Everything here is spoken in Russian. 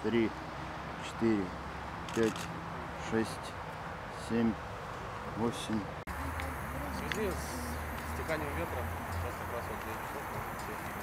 3, 4, 5, 6, 7, 8. В связи с стеканием ветра, сейчас как раз вот 9 часов,